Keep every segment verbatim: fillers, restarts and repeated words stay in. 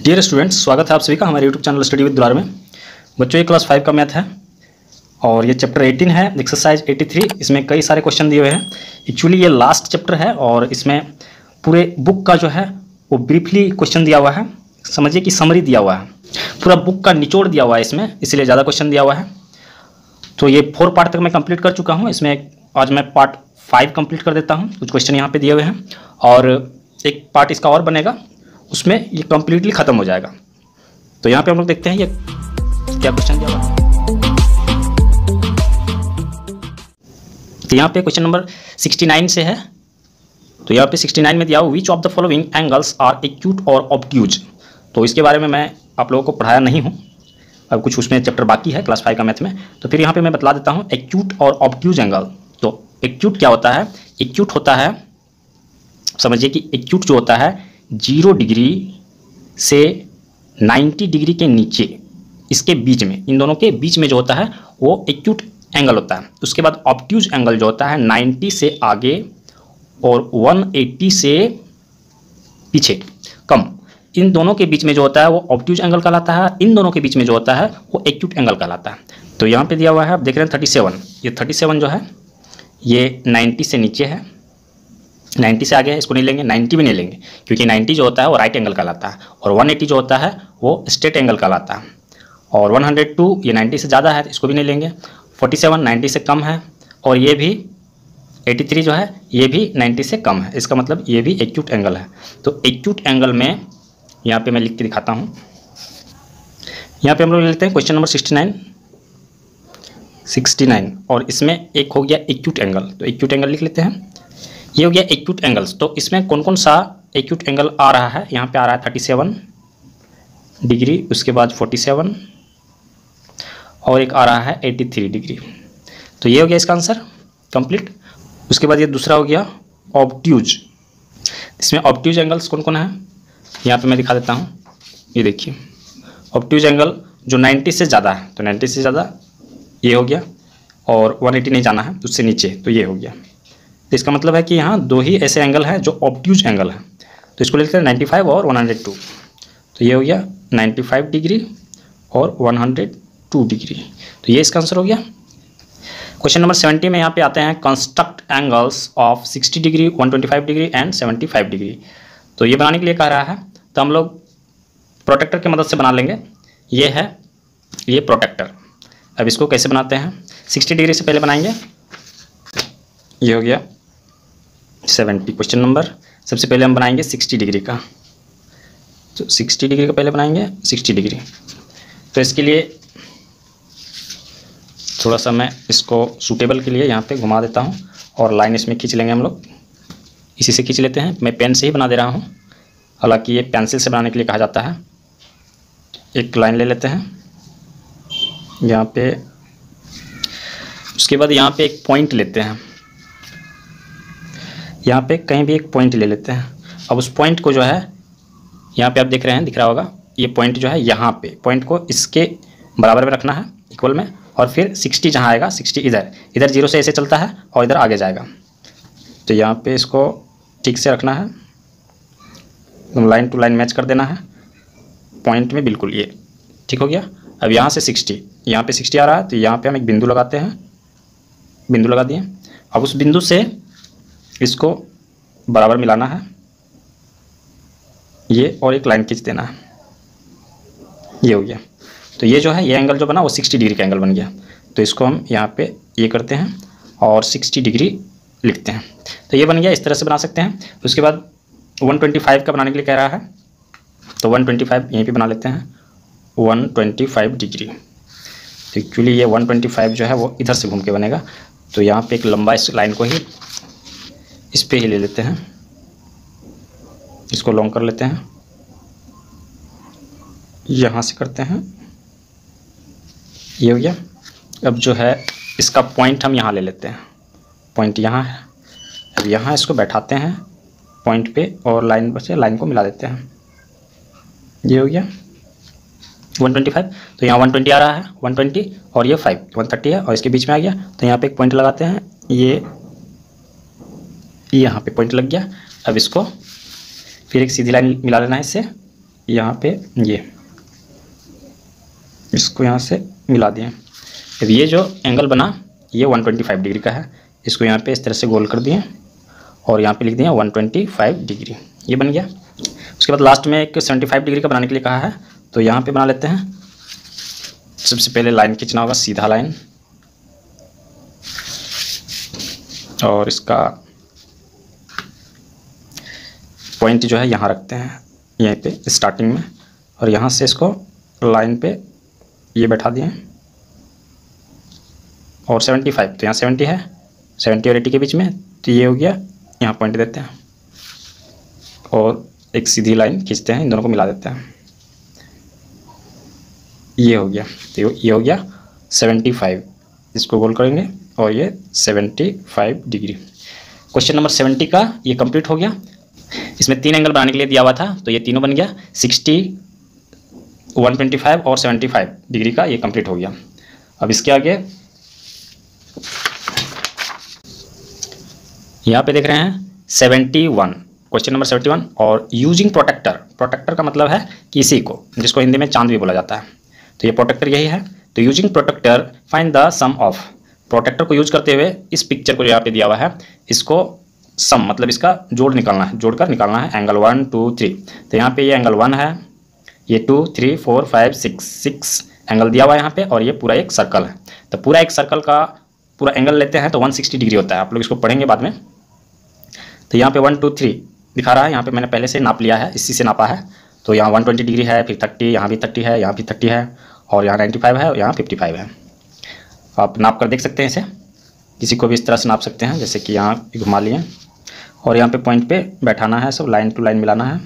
Dear students, स्वागत है आप सभी का हमारे यूट्यूब चैनल स्टडी विद दुलार में। बच्चों, ये क्लास फाइव का मैथ है और ये चैप्टर एटीन है, एक्सरसाइज एटी थ्री। इसमें कई सारे क्वेश्चन दिए हुए हैं। एक्चुअली ये लास्ट चैप्टर है और इसमें पूरे बुक का जो है वो ब्रीफली क्वेश्चन दिया हुआ है। समझिए कि समरी दिया हुआ है, पूरा बुक का निचोड़ दिया हुआ है इसमें, इसलिए ज़्यादा क्वेश्चन दिया हुआ है। तो ये फोर पार्ट तक मैं कंप्लीट कर चुका हूँ। इसमें आज मैं पार्ट फाइव कंप्लीट कर देता हूँ। कुछ क्वेश्चन यहाँ पे दिए हुए हैं और एक पार्ट इसका और बनेगा, उसमें ये कम्प्लीटली ख़त्म हो जाएगा। तो यहाँ पे हम लोग देखते हैं ये क्या क्वेश्चन दिया हुआ है। तो यहाँ पे क्वेश्चन नंबर सिक्सटी नाइन से है। तो यहाँ पे सिक्सटी नाइन में दिया हुआ which of the following angles are acute और ऑब्ट्यूज। तो इसके बारे में मैं आप लोगों को पढ़ाया नहीं हूँ, अब कुछ उसमें चैप्टर बाकी है क्लास फाइव का मैथ में। तो फिर यहाँ पे मैं बतला देता हूँ एक्यूट और ऑब्ट्यूज एंगल। तो एक्यूट क्या होता है? एक्यूट होता है, समझिए कि एक्यूट जो होता है जीरो डिग्री से नाइन्टी डिग्री के नीचे, इसके बीच में, इन दोनों के बीच में जो होता है वो एक्यूट एंगल होता है। उसके बाद ऑब्ट्यूज एंगल जो होता है नाइन्टी से आगे और वन एटी से पीछे कम, इन दोनों के बीच में जो होता है वो ऑब्ट्यूज एंगल कहलाता है। इन दोनों के बीच में जो होता है वो एक्यूट एंगल कहलाता है। तो यहाँ पे दिया हुआ है, आप देख रहे हैं थर्टी सेवन। ये थर्टी सेवन जो है ये नाइन्टी से नीचे है, नाइन्टी से आगे है, इसको नहीं लेंगे, नाइन्टी भी नहीं लेंगे क्योंकि नाइन्टी जो होता है वो राइट एंगल कहलाता है और वन एटी जो होता है वो स्ट्रेट एंगल कहलाता है। और वन हंड्रेड टू ये नाइन्टी से ज़्यादा है, इसको भी नहीं लेंगे। फोर्टी सेवन नाइन्टी से कम है और ये भी एटी थ्री जो है ये भी नाइन्टी से कम है, इसका मतलब ये भी एक्यूट एंगल है। तो एक्यूट एंगल में यहाँ पे मैं लिख के दिखाता हूँ। यहाँ पे हम लोग लेते हैं question number sixty nine sixty nine और इसमें एक हो गया एक्यूट एंगल। तो एक्यूट एंगल लिख लेते हैं, ये हो गया एक्यूट एंगल्स। तो इसमें कौन कौन सा एक्यूट एंगल आ रहा है? यहाँ पे आ रहा है थर्टी सेवन डिग्री, उसके बाद फोर्टी सेवन और एक आ रहा है एटी थ्री डिग्री। तो ये हो गया इसका आंसर कंप्लीट। उसके बाद ये दूसरा हो गया ऑब्ट्यूज। इसमें ऑब्ट्यूज एंगल्स कौन कौन है यहाँ पे मैं दिखा देता हूँ। ये देखिए ऑब्ट्यूज एंगल जो नाइन्टी से ज़्यादा है, तो नाइन्टी से ज़्यादा ये हो गया और वन एटी नहीं जाना है उससे नीचे, तो ये हो गया। तो इसका मतलब है कि यहाँ दो ही ऐसे एंगल हैं जो ऑब्ट्यूज एंगल है। तो इसको लेते हैं नाइन्टी फाइव और वन हंड्रेड टू। तो ये हो गया नाइन्टी फाइव डिग्री और वन हंड्रेड टू डिग्री। तो ये इसका आंसर हो गया। क्वेश्चन नंबर सेवेंटी में यहाँ पे आते हैं construct angles of sixty degree, one twenty five degree and seventy five degree. तो ये बनाने के लिए कह रहा है, तो हम लोग प्रोटेक्टर की मदद से बना लेंगे। ये है ये प्रोटेक्टर। अब इसको कैसे बनाते हैं? सिक्सटी डिग्री से पहले बनाएंगे, ये हो गया सेवेंटी। क्वेश्चन नंबर सबसे पहले हम बनाएंगे सिक्सटी डिग्री का। तो सिक्सटी डिग्री का पहले बनाएंगे सिक्सटी डिग्री। तो इसके लिए थोड़ा सा मैं इसको सूटेबल के लिए यहाँ पे घुमा देता हूँ और लाइन इसमें खींच लेंगे हम लोग। इसी से खींच लेते हैं, मैं पेन से ही बना दे रहा हूँ, हालांकि ये पेंसिल से बनाने के लिए कहा जाता है। एक लाइन ले लेते हैं यहाँ पे। उसके बाद यहाँ पे एक पॉइंट लेते हैं, यहाँ पे कहीं भी एक पॉइंट ले लेते हैं। अब उस पॉइंट को जो है यहाँ पे आप देख रहे हैं, दिख रहा होगा, ये पॉइंट जो है यहाँ पे, पॉइंट को इसके बराबर में रखना है, इक्वल में। और फिर सिक्सटी जहाँ आएगा, सिक्सटी इधर, इधर जीरो से ऐसे चलता है और इधर आगे जाएगा। तो यहाँ पे इसको ठीक से रखना है, लाइन टू लाइन मैच कर देना है पॉइंट में, बिल्कुल ये ठीक हो गया। अब यहाँ से सिक्सटी, यहाँ पे सिक्सटी आ रहा है, तो यहाँ पे हम एक बिंदु लगाते हैं, बिंदु लगा दिए। अब उस बिंदु से इसको बराबर मिलाना है ये, और एक लाइन खींच देना है, ये हो गया। तो ये जो है ये एंगल जो बना वो सिक्सटी डिग्री का एंगल बन गया। तो इसको हम यहाँ पे ये करते हैं और सिक्सटी डिग्री लिखते हैं। तो ये बन गया, इस तरह से बना सकते हैं। उसके बाद वन ट्वेंटी फाइव का बनाने के लिए कह रहा है, तो वन ट्वेंटी फाइव यहीं पे बना लेते हैं, वन ट्वेंटी फाइव डिग्री। तो एक्चुअली ये वन ट्वेंटी फाइव जो है वो इधर से घूम के बनेगा। तो यहाँ पे एक लंबा इस लाइन को ही इस पे ही ले लेते हैं, इसको लॉन्ग कर लेते हैं, यहाँ से करते हैं, ये हो गया। अब जो है इसका पॉइंट हम यहाँ ले लेते हैं, पॉइंट यहाँ है। अब यहाँ इसको बैठाते हैं पॉइंट पे और लाइन बचे, लाइन को मिला देते हैं, ये हो गया वन ट्वेंटी फाइव। तो यहाँ वन ट्वेंटी आ रहा है, वन ट्वेंटी और ये फाइव, वन थर्टी है और इसके बीच में आ गया। तो यहाँ पे एक पॉइंट लगाते हैं, ये यहाँ पे पॉइंट लग गया। अब इसको फिर एक सीधी लाइन मिला लेना है इससे, यहाँ पे ये इसको यहाँ से मिला दिए। अब ये जो एंगल बना ये वन ट्वेंटी फाइव डिग्री का है, इसको यहाँ पे इस तरह से गोल कर दिए और यहाँ पे लिख दिए वन ट्वेंटी फाइव डिग्री, ये बन गया। उसके बाद लास्ट में एक सेवेंटी फाइव डिग्री का बनाने के लिए कहा है, तो यहाँ पे बना लेते हैं। सबसे पहले लाइन खींचना होगा, सीधा लाइन, और इसका पॉइंट जो है यहाँ रखते हैं, यहीं पे स्टार्टिंग में, और यहाँ से इसको लाइन पे ये बैठा दिए। और सेवेंटी फाइव, तो यहाँ सेवेंटी है, सेवेंटी और एटी के बीच में, तो ये हो गया, यहाँ पॉइंट देते हैं और एक सीधी लाइन खींचते हैं, इन दोनों को मिला देते हैं, ये हो गया। तो ये हो गया सेवेंटी फाइव, इसको गोल करेंगे और ये seventy five degree. Question number seventy का ये कंप्लीट हो गया। इसमें तीन एंगल बनाने के लिए दिया हुआ था, तो ये तीनों बन गया, सिक्सटी, वन ट्वेंटी फाइव और सेवेंटी फाइव डिग्री का ये कंप्लीट हो गया। अब इसके आगे यहाँ पे देख रहे हैं seventy one, question number seventy one, और यूजिंग प्रोटेक्टर। प्रोटेक्टर का मतलब है किसी को, जिसको हिंदी में चांद भी बोला जाता है, तो ये प्रोटेक्टर यही है। तो using protractor find the sum of. Protractor को यूज करते हुए इस पिक्चर को जो यहाँ पे दिया हुआ है, इसको सम मतलब इसका जोड़ निकालना है, जोड़कर निकालना है एंगल वन टू थ्री। तो यहाँ पे ये एंगल वन है, ये two three four five six, six angle दिया हुआ है यहाँ पे, और ये पूरा एक सर्कल है। तो पूरा एक सर्कल का पूरा एंगल लेते हैं तो वन सिक्सटी डिग्री होता है, आप लोग इसको पढ़ेंगे बाद में। तो यहाँ पे वन टू थ्री दिखा रहा है, यहाँ पे मैंने पहले से नाप लिया है, इसी से नापा है। तो यहाँ वन ट्वेंटी डिग्री है, फिर थर्टी, यहाँ भी थर्टी है, यहाँ भी थर्टी है, और यहाँ नाइन्टी फाइव है, और यहाँ फिफ्टी फाइव है। आप नाप कर देख सकते हैं इसे, किसी को भी इस तरह से नाप सकते हैं, जैसे कि यहाँ घुमा लिए और यहाँ पे पॉइंट पे बैठाना है, सब लाइन टू लाइन मिलाना है।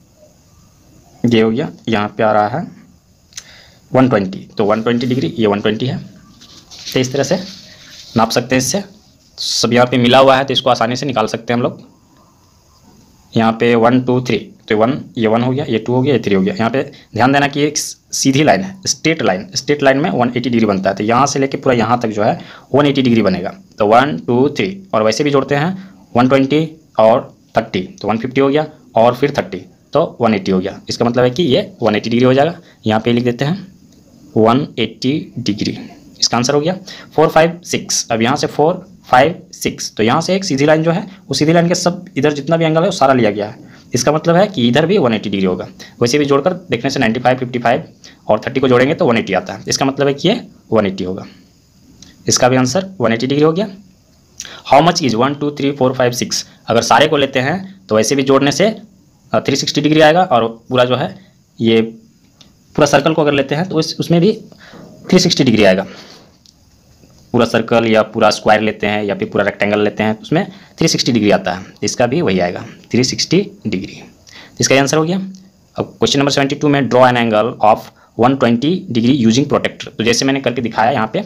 ये हो गया, यहाँ पे आ रहा है वन ट्वेंटी, तो वन ट्वेंटी डिग्री, ये वन ट्वेंटी है। तो इस तरह से नाप सकते हैं इससे। सब यहाँ पे मिला हुआ है, तो इसको आसानी से निकाल सकते हैं हम लोग। यहाँ पे वन टू थ्री, तो वन, ये वन हो गया, ये टू हो गया, ये थ्री हो गया। यहाँ पे ध्यान देना कि एक सीधी लाइन है, स्ट्रेट लाइन, स्ट्रेट लाइन में वन एटी डिग्री बनता है। तो यहाँ से लेके पूरा यहाँ तक जो है वन एटी डिग्री बनेगा। तो वन टू थ्री, और वैसे भी जोड़ते हैं वन ट्वेंटी और थर्टी, तो वन फिफ्टी हो गया, और फिर थर्टी, तो वन एटी हो गया। इसका मतलब है कि ये वन एटी डिग्री हो जाएगा। यहाँ पे लिख देते हैं वन एटी डिग्री, इसका आंसर हो गया। फोर फाइव सिक्स, अब यहाँ से फोर फाइव सिक्स, तो यहाँ से एक सीधी लाइन जो है, उस सीधी लाइन के सब इधर जितना भी एंगल है वो सारा लिया गया है। इसका मतलब है कि इधर भी वन एटी डिग्री होगा। वैसे भी जोड़कर देखने से नाइन्टी फाइव, फिफ्टी फाइव और थर्टी को जोड़ेंगे तो वन एटी आता है। इसका मतलब है कि ये वन एटी होगा। इसका भी आंसर वन एटी डिग्री हो गया। How much is one two three four five six, अगर सारे को लेते हैं तो वैसे भी जोड़ने से थ्री सिक्सटी डिग्री आएगा, और पूरा जो है ये पूरा सर्कल को अगर लेते हैं तो उस उसमें भी थ्री सिक्सटी डिग्री आएगा। पूरा सर्कल या पूरा स्क्वायर लेते हैं या फिर पूरा रेक्टेंगल लेते हैं तो उसमें थ्री सिक्सटी डिग्री आता है। इसका भी वही आएगा, थ्री सिक्सटी डिग्री। इसका आंसर हो गया। अब क्वेश्चन नंबर सेवेंटी टू में draw an angle of one twenty degree using protractor. तो जैसे मैंने करके दिखाया यहाँ पे,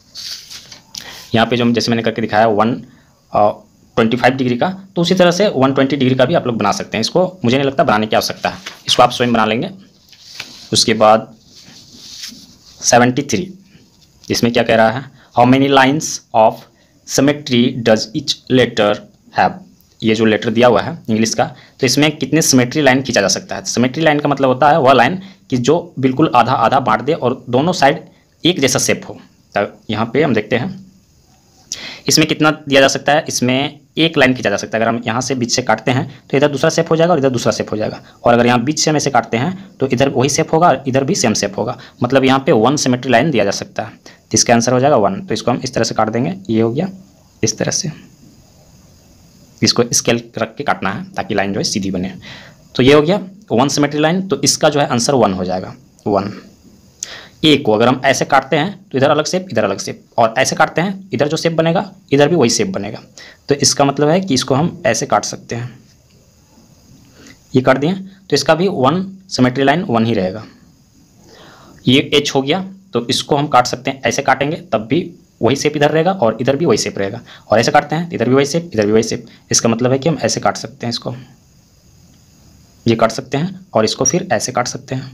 यहाँ पे जो जैसे मैंने करके दिखाया वन ट्वेंटी फाइव डिग्री का, तो उसी तरह से वन ट्वेंटी डिग्री का भी आप लोग बना सकते हैं। इसको मुझे नहीं लगता बनाने की आवश्यकता है, इसको आप स्वयं बना लेंगे। उसके बाद सेवेंटी थ्री, इसमें क्या कह रहा है, how many lines of symmetry does each letter have. ये जो लेटर दिया हुआ है इंग्लिश का, तो इसमें कितने सिमेट्री लाइन खींचा जा सकता है। सिमेट्री लाइन का मतलब होता है वह लाइन कि जो बिल्कुल आधा आधा बांट दे और दोनों साइड एक जैसा शेप हो। तो यहाँ पे हम देखते हैं इसमें कितना दिया जा सकता है। इसमें एक लाइन खींचा जा सकता है। अगर हम यहाँ से बीच से काटते हैं तो इधर दूसरा शेप हो जाएगा और इधर दूसरा शेप हो जाएगा, और अगर यहाँ बीच से हम ऐसे काटते हैं तो इधर वही शेप होगा और इधर भी सेम शेप होगा। मतलब यहाँ पे वन सिमेट्री लाइन दिया जा सकता है। तो इसका आंसर हो जाएगा वन। तो इसको हम इस तरह से काट देंगे, ये हो गया इस तरह से। इसको स्केल रख के काटना है ताकि लाइन जो है सीधी बने। तो ये हो गया वन सिमेट्री लाइन। तो इसका जो है आंसर वन हो जाएगा, वन। ए को अगर हम ऐसे काटते हैं तो इधर अलग शेप, इधर अलग शेप, और ऐसे काटते हैं इधर जो शेप बनेगा इधर भी वही शेप बनेगा। तो इसका मतलब है कि इसको हम ऐसे काट सकते हैं, ये काट दिए तो इसका भी वन सिमेट्री लाइन वन ही रहेगा। ये एच हो गया, तो इसको हम काट सकते हैं, ऐसे काटेंगे तब भी वही शेप इधर रहेगा और इधर भी वही शेप रहेगा, और ऐसे काटते हैं इधर भी वही शेप, इधर भी वही शेप। इसका मतलब है कि हम ऐसे काट सकते हैं, इसको ये काट सकते हैं और इसको फिर ऐसे काट सकते हैं।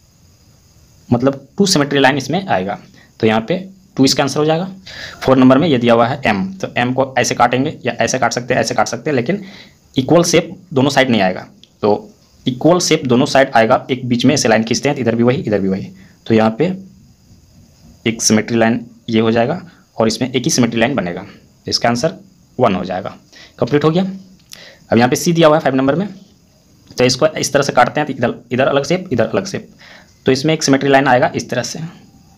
मतलब टू सिमेट्री लाइन इसमें आएगा। तो यहाँ पे टू इसका आंसर हो जाएगा। फोर नंबर में ये दिया हुआ है एम, तो एम को ऐसे काटेंगे या ऐसे काट सकते हैं, ऐसे काट सकते हैं, लेकिन इक्वल शेप दोनों साइड नहीं आएगा। तो इक्वल शेप दोनों साइड आएगा, एक बीच में ऐसे लाइन खींचते हैं, इधर भी वही इधर भी वही, तो यहाँ पे एक सिमेट्री लाइन ये हो जाएगा और इसमें एक ही सिमेट्री लाइन बनेगा, तो इसका आंसर वन हो जाएगा। कंप्लीट हो गया। अब यहाँ पे सी दिया हुआ है फाइव नंबर में, तो इसको इस तरह से काटते हैं, तो इधर इधर अलग शेप इधर अलग शेप, तो इसमें एक सिमेट्री लाइन आएगा इस तरह से,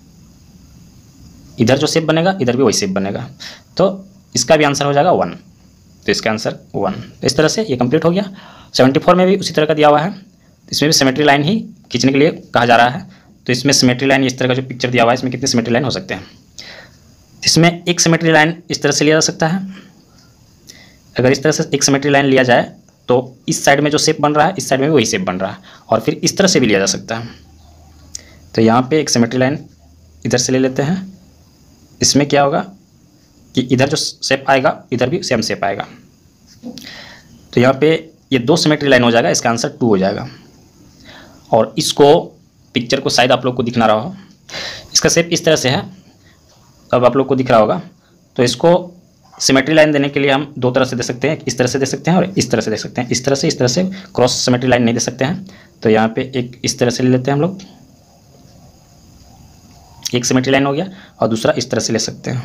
इधर जो शेप बनेगा इधर भी वही शेप बनेगा, तो इसका भी आंसर हो जाएगा वन, तो इसका आंसर वन। तो इस तरह से ये कंप्लीट हो गया। सेवेंटी फोर में भी उसी तरह का दिया हुआ है, इसमें भी सिमेट्री लाइन ही खींचने के लिए कहा जा रहा है, तो इसमें सिमेट्री लाइन इस तरह का जो पिक्चर दिया हुआ है, इसमें कितने सिमेट्री लाइन हो सकते हैं। इसमें एक सिमेट्री लाइन इस तरह से लिया जा सकता है, अगर इस तरह से एक सिमेट्री लाइन लिया जाए तो इस साइड में जो शेप बन रहा है इस साइड में भी वही शेप बन रहा है, और फिर इस तरह से भी लिया जा सकता है। तो यहाँ पे एक सिमेट्री लाइन इधर से ले लेते हैं, इसमें क्या होगा कि इधर जो शेप आएगा इधर भी सेम शेप आएगा, तो यहाँ पे ये दो सिमेट्री लाइन हो जाएगा, इसका आंसर टू हो जाएगा। और इसको पिक्चर को शायद आप लोग को दिख ना रहा हो, इसका शेप इस तरह से है, अब आप लोग को दिख रहा होगा, तो इसको सिमेट्री लाइन देने के लिए हम दो तरह से दे सकते हैं, इस तरह से दे सकते हैं और इस तरह से दे सकते हैं, इस तरह से इस तरह से क्रॉस सिमेट्री लाइन नहीं दे सकते हैं, तो यहाँ पे एक इस तरह से ले लेते हैं हम लोग, एक सिमेट्री लाइन हो गया, और दूसरा इस तरह से ले सकते हैं।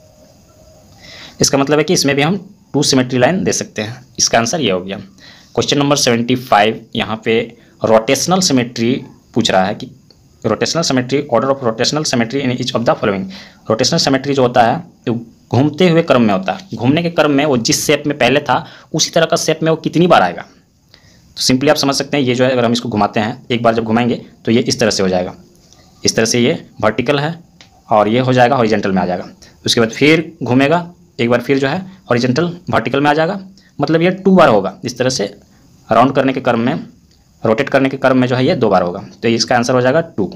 इसका मतलब है कि इसमें भी हम टू सिमेट्री लाइन दे सकते हैं, इसका आंसर ये हो गया। क्वेश्चन नंबर सेवेंटी फाइव, यहाँ पे रोटेशनल सिमेट्री पूछ रहा है कि rotational symmetry, order of rotational symmetry in each of the following. Rotational symmetry जो होता है तो घूमते हुए क्रम में होता है, घूमने के क्रम में वो जिस शेप में पहले था उसी तरह का शेप में वो कितनी बार आएगा। तो सिंपली आप समझ सकते हैं, ये जो है अगर हम इसको घुमाते हैं, एक बार जब घुमाएंगे तो ये इस तरह से हो जाएगा, इस तरह से ये वर्टिकल है और ये हो जाएगा हॉरिजेंटल में आ जाएगा, उसके बाद फिर घूमेगा, एक बार फिर जो है हॉरिजेंटल वर्टिकल में आ जाएगा, मतलब ये टू बार होगा। इस तरह से राउंड करने के क्रम में, रोटेट करने के क्रम में जो है ये दो बार होगा, तो इसका आंसर हो जाएगा टू।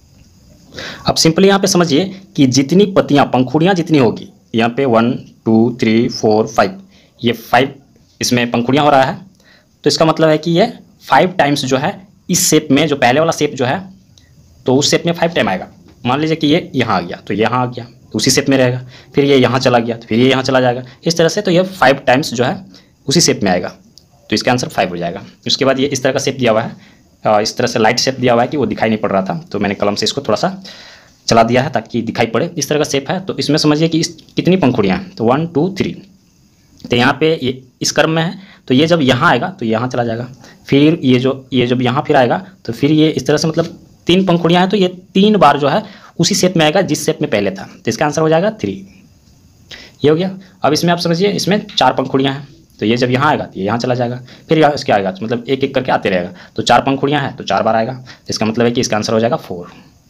अब सिंपली यहाँ पे समझिए कि जितनी पत्तियाँ, पंखुड़ियाँ जितनी होगी, यहाँ पे one two three four five, ये फाइव इसमें पंखुड़ियाँ हो रहा है, तो इसका मतलब है कि ये फाइव टाइम्स जो है इस शेप में, जो पहले वाला शेप जो है तो उस शेप में फाइव टाइम आएगा। मान लीजिए कि ये यहाँ आ गया तो यहाँ आ गया, तो उसी शेप में रहेगा, फिर ये यहाँ चला गया तो फिर ये यहाँ चला जाएगा, इस तरह से, तो ये फाइव टाइम्स जो है उसी शेप में आएगा, तो इसका आंसर फाइव हो जाएगा। उसके बाद ये इस तरह का शेप दिया हुआ है, इस तरह से लाइट शेप दिया हुआ है कि वो दिखाई नहीं पड़ रहा था, तो मैंने कलम से इसको थोड़ा सा चला दिया है ताकि दिखाई पड़े। इस तरह का शेप है, तो इसमें समझिए कि इस कितनी पंखुड़ियाँ हैं, तो वन टू थ्री, तो यहाँ पे ये इस क्रम में है, तो ये जब यहाँ आएगा तो यहाँ चला जाएगा, फिर ये जो ये जब यहाँ फिर आएगा तो फिर ये इस तरह से, मतलब तीन पंखुड़ियाँ हैं, तो ये तीन बार जो है उसी शेप में आएगा जिस शेप में पहले था, तो इसका आंसर हो जाएगा थ्री। ये हो गया। अब इसमें आप समझिए इसमें चार पंखुड़ियाँ हैं, तो ये जब यहाँ आएगा तो ये यहाँ चला जाएगा, फिर यहाँ इसके आएगा, तो मतलब एक एक करके आते रहेगा, तो चार पंखुड़ियाँ हैं तो चार बार आएगा, तो इसका मतलब है कि इसका आंसर हो जाएगा फोर।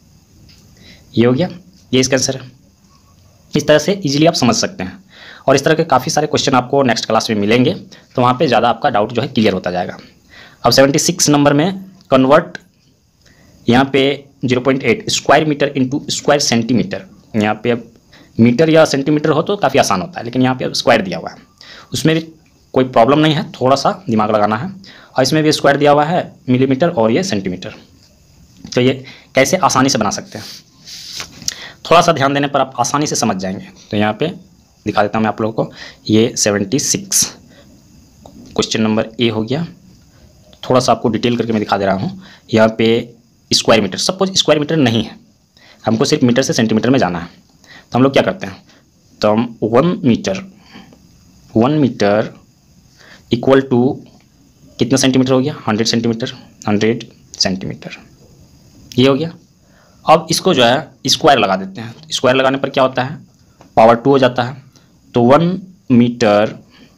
ये हो गया, ये इसका आंसर है। इस तरह से इजीली आप समझ सकते हैं, और इस तरह के काफ़ी सारे क्वेश्चन आपको नेक्स्ट क्लास में मिलेंगे, तो वहाँ पे ज़्यादा आपका डाउट जो है क्लियर होता जाएगा। अब सेवेंटी सिक्स नंबर में कन्वर्ट, यहाँ पे zero point eight square metre into square centimetre, यहाँ पे अब मीटर या सेंटीमीटर हो तो काफ़ी आसान होता है, लेकिन यहाँ पे अब स्क्वायर दिया हुआ है, उसमें भी कोई प्रॉब्लम नहीं है, थोड़ा सा दिमाग लगाना है। और इसमें भी स्क्वायर दिया हुआ है मिलीमीटर और ये सेंटीमीटर, तो ये कैसे आसानी से बना सकते हैं, थोड़ा सा ध्यान देने पर आप आसानी से समझ जाएंगे। तो यहाँ पे दिखा देता हूँ मैं आप लोगों को, ये seventy six question number A हो गया, थोड़ा सा आपको डिटेल करके मैं दिखा दे रहा हूँ। यहाँ पे square metre, suppose square metre नहीं है, हमको सिर्फ मीटर से सेंटीमीटर में जाना है, तो हम लोग क्या करते हैं, तो हम one metre one metre equal to कितना सेंटीमीटर हो गया, हंड्रेड सेंटीमीटर, हंड्रेड सेंटीमीटर, ये हो गया। अब इसको जो है स्क्वायर लगा देते हैं, स्क्वायर लगाने पर क्या होता है, पावर टू हो जाता है, तो वन मीटर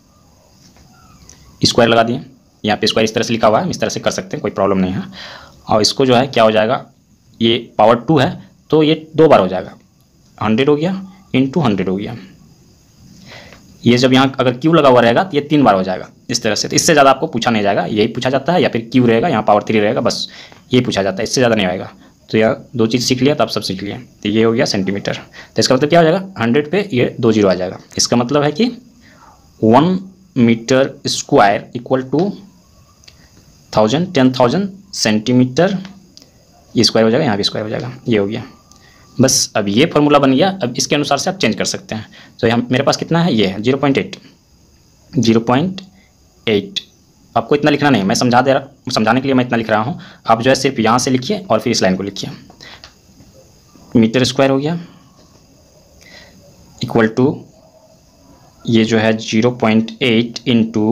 स्क्वायर लगा दिए, यहाँ पे स्क्वायर इस तरह से लिखा हुआ है, इस तरह से कर सकते हैं, कोई प्रॉब्लम नहीं है। और इसको जो है क्या हो जाएगा, ये पावर टू है तो ये दो बार हो जाएगा, हंड्रेड हो गया इंटू हंड्रेड हो गया, ये जब यहाँ अगर क्यू लगा हुआ रहेगा तो ये तीन बार हो जाएगा इस तरह से। तो इससे ज़्यादा आपको पूछा नहीं जाएगा, यही पूछा जाता है, या फिर क्यू रहेगा यहाँ पावर थ्री रहेगा, बस ये पूछा जाता है, इससे ज़्यादा नहीं आएगा। तो यहाँ दो चीज़ सीख लिया तो आप सब सीख लिया। तो ये हो गया सेंटीमीटर, तो इसका मतलब क्या हो जाएगा, हंड्रेड पे ये दो जीरो आ जाएगा, इसका मतलब है कि one metre square equal to thousand ten thousand centimetre, ये स्क्वायर हो जाएगा, यहाँ भी स्क्वायर हो जाएगा, ये हो गया। बस अब ये फॉर्मूला बन गया, अब इसके अनुसार से आप चेंज कर सकते हैं। तो यहाँ मेरे पास कितना है, ये है zero point eight zero point eight आपको इतना लिखना नहीं, मैं समझा दे रहा समझाने के लिए मैं इतना लिख रहा हूँ। आप जो है सिर्फ यहाँ से लिखिए और फिर इस लाइन को लिखिए। मीटर स्क्वायर हो गया इक्वल टू ये जो है zero point eight into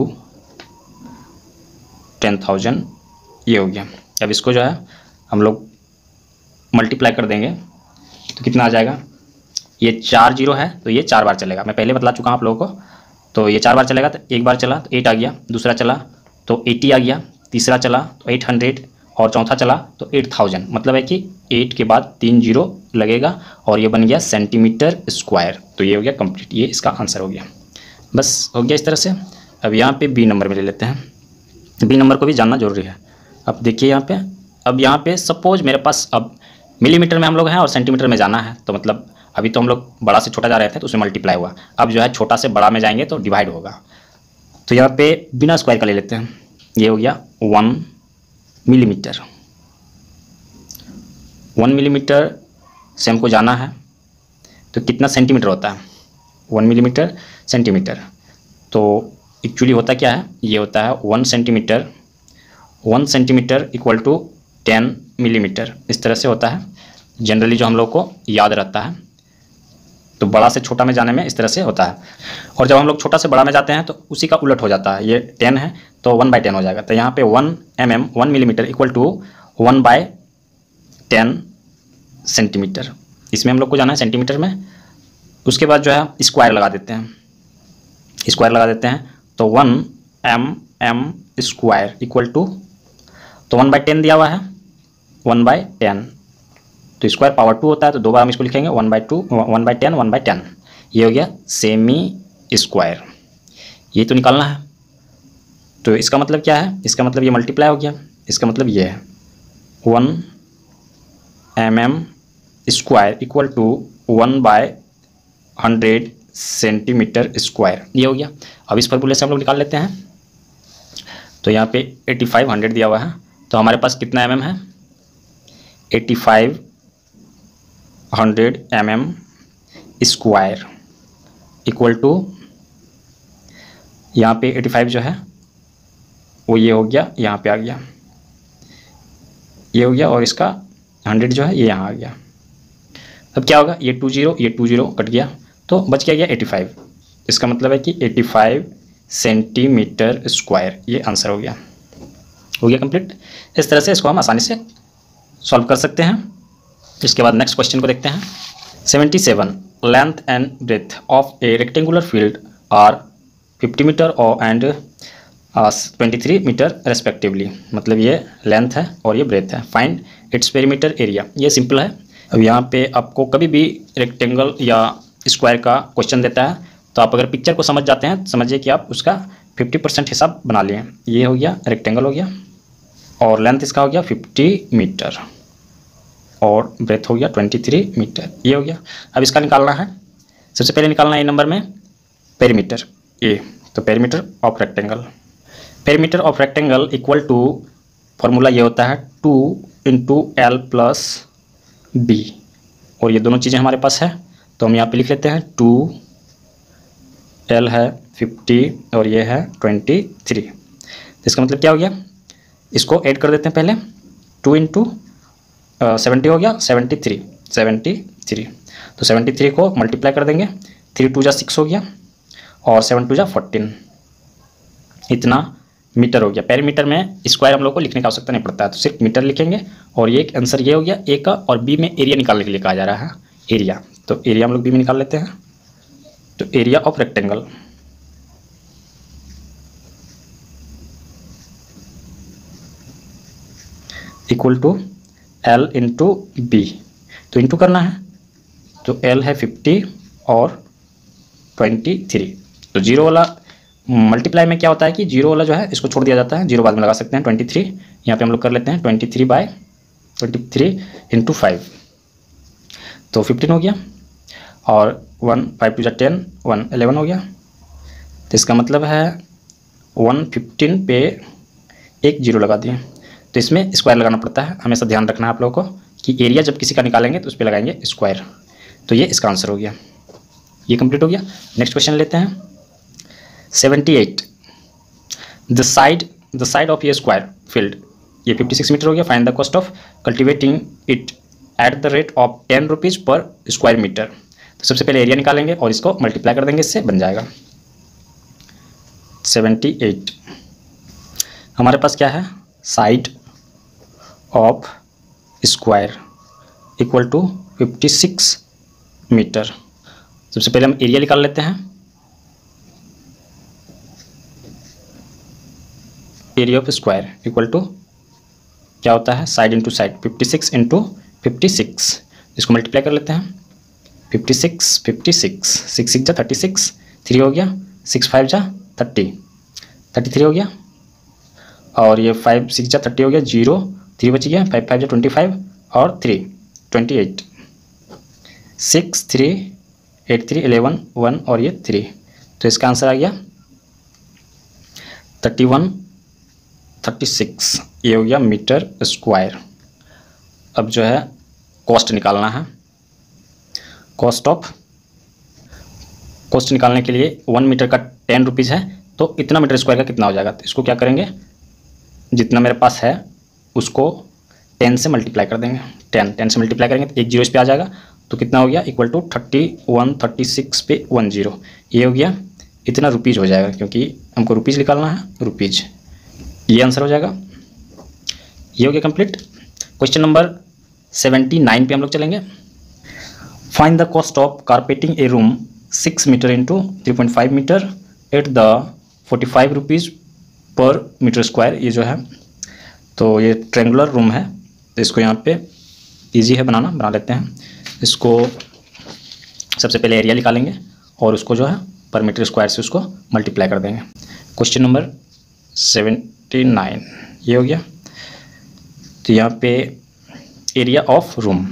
ten thousand ये हो गया। अब इसको जो है हम लोग मल्टीप्लाई कर देंगे तो कितना आ जाएगा, ये चार जीरो है तो ये चार बार चलेगा, मैं पहले बतला चुका हूँ आप लोगों को। तो ये चार बार चलेगा तो एक बार चला तो एट आ गया, दूसरा चला तो एटी आ गया, तीसरा चला तो एट हंड्रेड और चौथा चला तो एट थाउजेंड। मतलब है कि एट के बाद तीन जीरो लगेगा और ये बन गया सेंटीमीटर स्क्वायर। तो ये हो गया कंप्लीट, ये इसका आंसर हो गया। बस हो गया इस तरह से। अब यहाँ पे बी नंबर में ले लेते हैं। बी नंबर को भी जानना जरूरी है। अब देखिए यहाँ पे, अब यहाँ पे सपोज मेरे पास अब मिलीमीटर में हम लोग हैं और सेंटीमीटर में जाना है, तो मतलब अभी तो हम लोग बड़ा से छोटा जा रहे थे तो उसमें मल्टीप्लाई हुआ। अब जो है छोटा से बड़ा में जाएंगे तो डिवाइड होगा। तो यहाँ पे बिना स्क्वायर का ले लेते हैं। ये हो गया वन मिलीमीटर। वन मिलीमीटर से हमको जाना है तो कितना सेंटीमीटर होता है, वन मिलीमीटर सेंटीमीटर। तो एक्चुअली होता क्या है, ये होता है one centimetre, one centimetre equal to ten millimetre. इस तरह से होता है जनरली, जो हम लोग को याद रहता है। तो बड़ा से छोटा में जाने में इस तरह से होता है। और जब हम लोग छोटा से बड़ा में जाते हैं तो उसी का उलट हो जाता है। ये टेन है तो वन बाई टेन हो जाएगा। तो यहाँ पे one M M one millimetre equal to one by ten centimetre. इसमें हम लोग को जाना है सेंटीमीटर में। उसके बाद जो है स्क्वायर लगा देते हैं, स्क्वायर लगा देते हैं तो one M M square equal to, तो वन बाई टेन दिया हुआ है, वन बाई टेन तो स्क्वायर पावर टू होता है, तो दो बार हम इसको लिखेंगे one by two one by ten one by ten. ये हो गया सेमी स्क्वायर। ये तो निकालना है। तो इसका मतलब क्या है, इसका मतलब ये मल्टीप्लाई हो गया। इसका मतलब ये है one M M square equal to one by hundred centimetre square. ये हो गया। अब इस फॉर्मूले से हम लोग निकाल लेते हैं। तो यहाँ पे एटी फाइव हंड्रेड दिया हुआ है, तो हमारे पास कितना एम एम है, eighty five hundred M M square equal to, यहाँ पे एटी फाइव जो है वो ये हो गया, यहाँ पे आ गया, ये हो गया, और इसका हंड्रेड जो है ये यहाँ आ गया। अब क्या होगा, ये टू जीरो ये टू जीरो कट गया तो बच क्या गया एटी फाइव। इसका मतलब है कि एटी फाइव सेंटीमीटर स्क्वायर। ये आंसर हो गया, हो गया कंप्लीट। इस तरह से इसको हम आसानी से सॉल्व कर सकते हैं। इसके बाद नेक्स्ट क्वेश्चन को देखते हैं। Seventy seven length and breadth of a rectangular field are fifty metre और and twenty three metre respectively. मतलब ये लेंथ है और ये ब्रेथ है। Find its perimeter area. ये सिंपल है। अब यहाँ पे आपको कभी भी रेक्टेंगल या स्क्वायर का क्वेश्चन देता है तो आप अगर पिक्चर को समझ जाते हैं, समझिए कि आप उसका फिफ्टी परसेंट हिसाब बना लिए। ये हो गया रेक्टेंगल हो गया और लेंथ इसका हो गया फिफ्टी मीटर और ब्रेथ हो गया ट्वेंटी थ्री मीटर। ये हो गया। अब इसका निकालना है, सबसे पहले निकालना है ए नंबर में पेरीमीटर ए। तो perimeter of rectangle, perimeter of rectangle equal to, formula ये होता है two into L plus B. और ये दोनों चीज़ें हमारे पास है तो हम यहाँ पे लिख लेते हैं टू एल है फिफ्टी और ये है ट्वेंटी थ्री। तो इसका मतलब क्या हो गया, इसको ऐड कर देते हैं पहले। टू इंटू सेवेंटी हो गया सेवेंटी थ्री सेवेंटी थ्री। तो सेवेंटी थ्री को मल्टीप्लाई कर देंगे, थ्री टू जा सिक्स हो गया और सेवन टू जा फोर्टीन। इतना मीटर हो गया। पेरीमीटर में स्क्वायर हम लोग को लिखने की आवश्यकता नहीं पड़ता है, तो सिर्फ मीटर लिखेंगे। और ये आंसर ये हो गया ए का। और बी में एरिया निकालने के लिए कहा जा रहा है, एरिया। तो एरिया हम लोग बी में निकाल लेते हैं। तो area of rectangle equal to L into B. तो इंटू करना है, तो एल है फिफ्टी और ट्वेंटी थ्री। तो जीरो वाला मल्टीप्लाई में क्या होता है कि जीरो वाला जो है इसको छोड़ दिया जाता है, जीरो बाद में लगा सकते हैं। ट्वेंटी थ्री यहाँ पे हम लोग कर लेते हैं twenty three by twenty three into five, तो फिफ्टीन हो गया। और वन फाइव टू जा टेन, वन एलेवन हो गया। तो इसका मतलब है वन फिफ्टीन पे एक जीरो लगा दिए। तो इसमें स्क्वायर लगाना पड़ता है, हमेशा ध्यान रखना है आप लोगों को कि एरिया जब किसी का निकालेंगे तो उस पर लगाएंगे स्क्वायर। तो ये इसका आंसर हो गया, ये कंप्लीट हो गया। नेक्स्ट क्वेश्चन लेते हैं। Seventy eight the side the side of ये स्क्वायर फील्ड, ये फिफ्टी सिक्स मीटर हो गया। Find the cost of cultivating it at the rate of ten rupees per square metre. तो सबसे पहले एरिया निकालेंगे और इसको मल्टीप्लाई कर देंगे, इससे बन जाएगा सेवेंटी एट। हमारे पास क्या है, side of square equal to fifty six metre. सबसे पहले हम एरिया निकाल लेते हैं। Area of square equal to क्या होता है, side into side, fifty six into fifty six. इसको मल्टीप्लाई कर लेते हैं, fifty six fifty six, six six जा थर्टी सिक्स, थ्री हो गया, सिक्स फाइव जा थर्टी, थर्टी थ्री हो गया, और ये फाइव सिक्स जा थर्टी हो गया, जीरो थ्री बच गया, फाइव फाइव जा ट्वेंटी फाइव और three twenty eight, six three eight three eleven one और ये थ्री। तो इसका आंसर आ गया थर्टी वन थर्टी सिक्स, ये हो गया मीटर स्क्वायर। अब जो है कॉस्ट निकालना है। कॉस्ट ऑफ कॉस्ट निकालने के लिए वन मीटर का टेन रुपीज़ है, तो इतना मीटर स्क्वायर का कितना हो जाएगा। तो इसको क्या करेंगे, जितना मेरे पास है उसको टेन से मल्टीप्लाई कर देंगे, टेन टेन से मल्टीप्लाई करेंगे तो एक जीरो इस पे आ जाएगा, तो कितना हो गया, equal to thirty one thirty six पे वन जीरो, ये हो गया इतना रुपीज़ हो जाएगा, क्योंकि हमको रुपीज़ निकालना है, रुपीज़, ये आंसर हो जाएगा। ये हो गया complete. Question number seventy nine पे हम लोग चलेंगे। Find the cost of carpeting a room six metre into three point five metre at the forty five rupees per metre square. ये जो है तो ये ट्रेंगुलर रूम है, तो इसको यहाँ पे इजी है बनाना, बना लेते हैं। इसको सबसे पहले एरिया निकालेंगे और उसको जो है पर मीटर स्क्वायर से उसको मल्टीप्लाई कर देंगे। क्वेश्चन नंबर सेवेंटी नाइन ये हो गया। तो यहाँ पे एरिया ऑफ रूम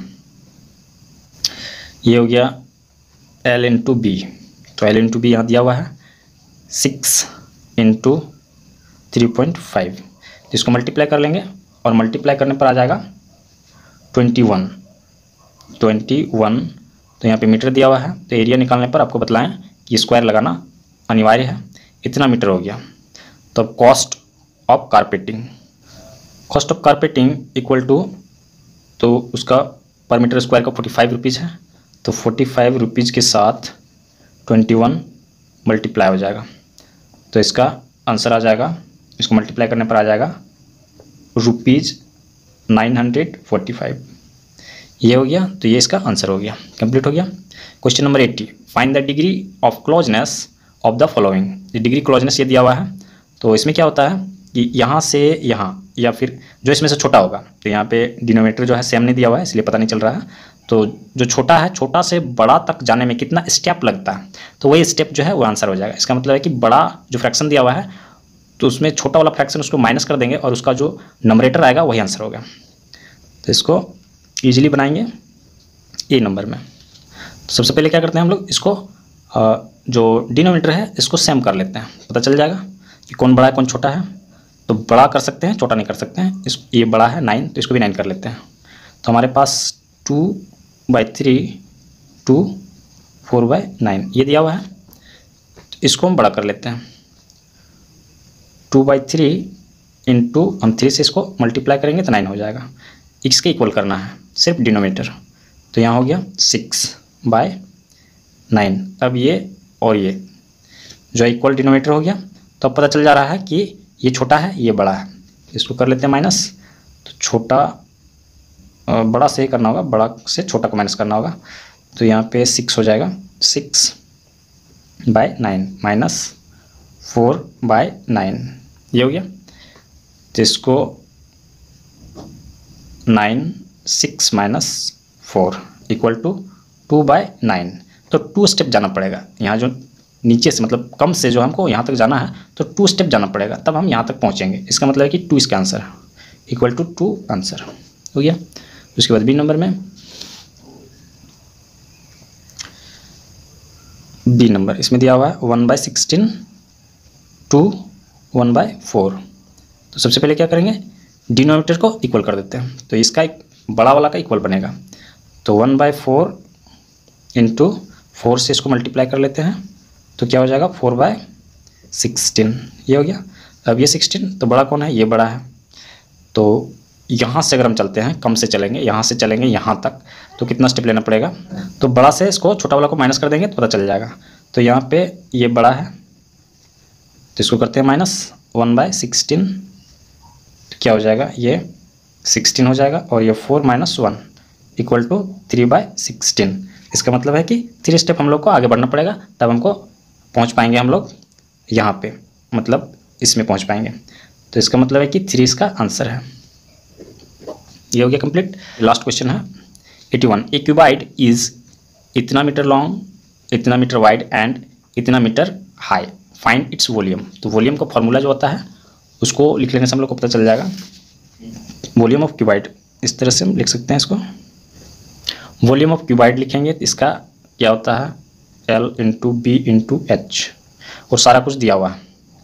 ये हो गया एल इंटू बी, तो एल इंटू बी यहाँ दिया हुआ है six into three point five, इसको मल्टीप्लाई कर लेंगे और मल्टीप्लाई करने पर आ जाएगा ट्वेंटी वन ट्वेंटी वन। तो यहाँ पे मीटर दिया हुआ है, तो एरिया निकालने पर आपको बतलाएं कि स्क्वायर लगाना अनिवार्य है, इतना मीटर हो गया। तो cost of carpeting, cost of carpeting equal to, तो उसका पर मीटर स्क्वायर का फोर्टी फाइव रुपीज़ है, तो फोर्टी फाइव रुपीज़ के साथ ट्वेंटी वन मल्टीप्लाई हो जाएगा, तो इसका आंसर आ जाएगा, इसको मल्टीप्लाई करने पर आ जाएगा rupees nine hundred forty five. ये हो गया, तो ये इसका आंसर हो गया, कंप्लीट हो गया। Question number eighty, find the degree of closeness of the following. ये डिग्री क्लोजनेस ये दिया हुआ है, तो इसमें क्या होता है कि यहाँ से यहाँ या फिर जो इसमें से छोटा होगा, तो यहाँ पे डिनोमिनेटर जो है सेम नहीं दिया हुआ है, इसलिए पता नहीं चल रहा है। तो जो छोटा है, छोटा से बड़ा तक जाने में कितना स्टेप लगता है, तो वही स्टेप जो है वो आंसर हो जाएगा। इसका मतलब है कि बड़ा जो फ्रैक्शन दिया हुआ है, तो उसमें छोटा वाला फ्रैक्शन उसको माइनस कर देंगे और उसका जो नंबरेटर आएगा वही आंसर होगा। तो इसको ईजिली बनाएंगे ए नंबर में। तो सबसे पहले क्या करते हैं हम लोग, इसको जो डिनोमिनेटर है इसको सेम कर लेते हैं, पता चल जाएगा कि कौन बड़ा है कौन छोटा है। तो बड़ा कर सकते हैं, छोटा नहीं कर सकते हैं। इस ये बड़ा है नाइन, तो इसको भी नाइन कर लेते हैं। तो हमारे पास two by three two four by nine ये दिया हुआ है, इसको हम बड़ा कर लेते हैं। टू बाई थ्री इंटू हम थ्री से इसको मल्टीप्लाई करेंगे तो नाइन हो जाएगा। इसके इक्वल करना है सिर्फ डिनोमिनेटर, तो यहाँ हो गया सिक्स बाय नाइन। अब ये और ये जो इक्वल डिनोमिनेटर हो गया, तो अब पता चल जा रहा है कि ये छोटा है ये बड़ा है, इसको कर लेते हैं माइनस। तो छोटा बड़ा से ही करना होगा, बड़ा से छोटा को माइनस करना होगा। तो यहाँ पे सिक्स हो जाएगा, six by nine minus four by nine, ये हो गया। तो इसको nine six minus four equal to two by nine. तो टू स्टेप जाना पड़ेगा, यहाँ जो नीचे से मतलब कम से जो हमको यहाँ तक जाना है, तो टू स्टेप जाना पड़ेगा, तब हम यहाँ तक पहुँचेंगे। इसका मतलब है कि टू इसका आंसर है, इक्वल टू टू आंसर हो गया। उसके बाद बी नंबर में, बी नंबर इसमें दिया हुआ है one by sixteen two one by four. तो सबसे पहले क्या करेंगे, डिनोमिनेटर को इक्वल कर देते हैं, तो इसका एक बड़ा वाला का इक्वल बनेगा। तो one by four into four से इसको मल्टीप्लाई कर लेते हैं, तो क्या हो जाएगा फोर बाय सिक्सटीन, ये हो गया। अब ये सिक्सटीन, तो बड़ा कौन है, ये बड़ा है। तो यहाँ से अगर हम चलते हैं, कम से चलेंगे, यहाँ से चलेंगे यहाँ तक, तो कितना स्टेप लेना पड़ेगा, तो बड़ा से इसको छोटा वाला को माइनस कर देंगे तो पता चल जाएगा। तो यहाँ पे ये बड़ा है तो इसको करते हैं माइनस वन बाय सिक्सटीन, तो क्या हो जाएगा, ये सिक्सटीन हो जाएगा, और ये four minus one equal to three by sixteen. इसका मतलब है कि थ्री स्टेप हम लोग को आगे बढ़ना पड़ेगा, तब हमको पहुँच पाएंगे हम लोग यहाँ पे, मतलब इसमें पहुँच पाएंगे। तो इसका मतलब है कि थ्री इसका आंसर है। ये हो गया कंप्लीट। लास्ट क्वेश्चन है eighty one. A cuboid is इतना मीटर लॉन्ग, इतना मीटर वाइड एंड इतना metre high, find its volume. तो वॉल्यूम का फॉर्मूला जो होता है उसको लिख लेने से हम लोग को पता चल जाएगा। वॉल्यूम ऑफ क्यूबाइड, इस तरह से हम लिख सकते हैं इसको। वॉल्यूम ऑफ क्यूबाइड लिखेंगे तो इसका क्या होता है, L into B into H, और सारा कुछ दिया हुआ है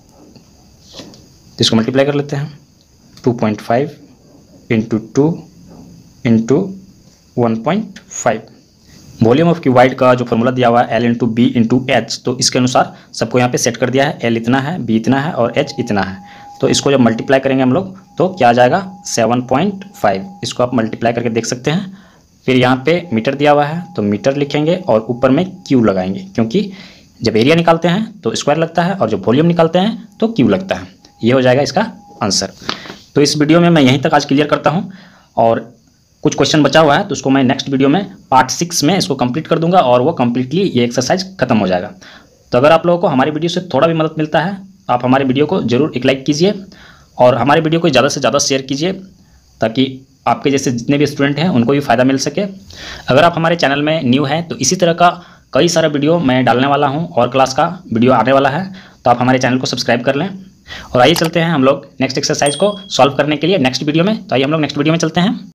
तो इसको मल्टीप्लाई कर लेते हैं। Two point five into two into one point five. Volume of cuboid का जो फॉर्मूला दिया हुआ है L into B into H, तो इसके अनुसार सबको यहाँ पे सेट कर दिया है। एल इतना है, बी इतना है और एच इतना है। तो इसको जब मल्टीप्लाई करेंगे हम लोग तो क्या आ जाएगा, सेवन पॉइंट फाइव। इसको आप मल्टीप्लाई करके देख सकते हैं। फिर यहाँ पे मीटर दिया हुआ है तो मीटर लिखेंगे और ऊपर में क्यू लगाएंगे, क्योंकि जब एरिया निकालते हैं तो स्क्वायर लगता है और जब वॉल्यूम निकालते हैं तो क्यू लगता है। ये हो जाएगा इसका आंसर। तो इस वीडियो में मैं यहीं तक आज क्लियर करता हूँ, और कुछ क्वेश्चन बचा हुआ है तो उसको मैं नेक्स्ट वीडियो में पार्ट सिक्स में इसको कंप्लीट कर दूंगा, और वो कंप्लीटली ये एक्सरसाइज खत्म हो जाएगा। तो अगर आप लोगों को हमारी वीडियो से थोड़ा भी मदद मिलता है, आप हमारे वीडियो को जरूर एक लाइक कीजिए और हमारे वीडियो को ज़्यादा से ज़्यादा शेयर कीजिए, ताकि आपके जैसे जितने भी स्टूडेंट हैं उनको भी फ़ायदा मिल सके। अगर आप हमारे चैनल में न्यू हैं तो इसी तरह का कई सारा वीडियो मैं डालने वाला हूँ, और क्लास का वीडियो आने वाला है, तो आप हमारे चैनल को सब्सक्राइब कर लें। और आइए चलते हैं हम लोग नेक्स्ट एक्सरसाइज को सॉल्व करने के लिए नेक्स्ट वीडियो में। तो आइए हम लोग नेक्स्ट वीडियो में चलते हैं।